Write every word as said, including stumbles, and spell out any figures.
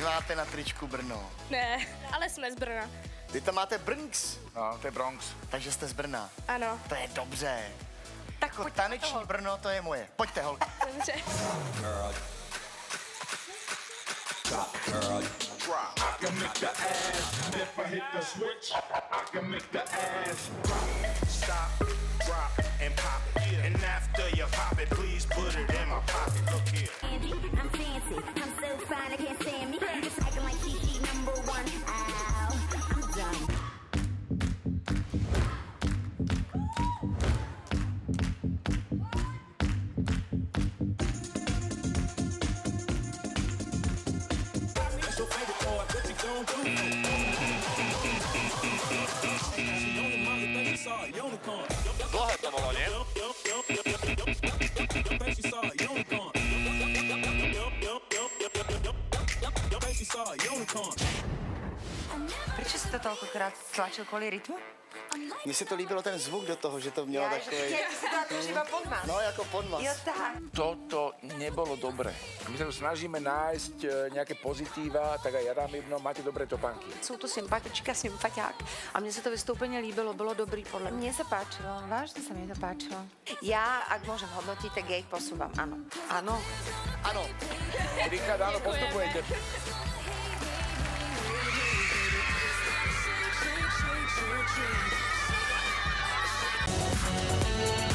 nemáte na tričku Brno. Ne, ale jsme z Brna. Vy tam máte Bronx. No, to je Bronx. Takže jste z Brna. Ano. To je dobře. Tak Jako pojďte taneční toho. Brno, to je moje. Pojďte, holky. Dobře. I can make the ass if I hit the switch. I can make the ass stop, drop, and pop it. And after you pop it, please put it in my pocket. Look here. Andy, I'm fancy. I'm so fine, I can't stand me. You just acting like Kiki number one. Ow, I'm done. Dlhé to bolo, nie? Proč jsi to tolkokrát stlačil kvůli rytmu? Mně se to líbilo ten zvuk do toho, že to mělo Já, takový... že ty si to iba podmas. No, jako podmas. Jo, tak. Toto nebolo dobre. My sa tu snažíme nájsť e, nejaké pozitíva, tak aj ja dám jedno, máte dobré topánky. Jsou to sympatička, sympatiák. A mně se to vystoupení líbilo, bylo dobrý podle mě. Mně se páčilo, vážně se mi to páčilo. Já, ak môžem hodnotiť, tak ja ich posúvam, áno. Ano. Ano. Richard, áno, postupujete. Thank you.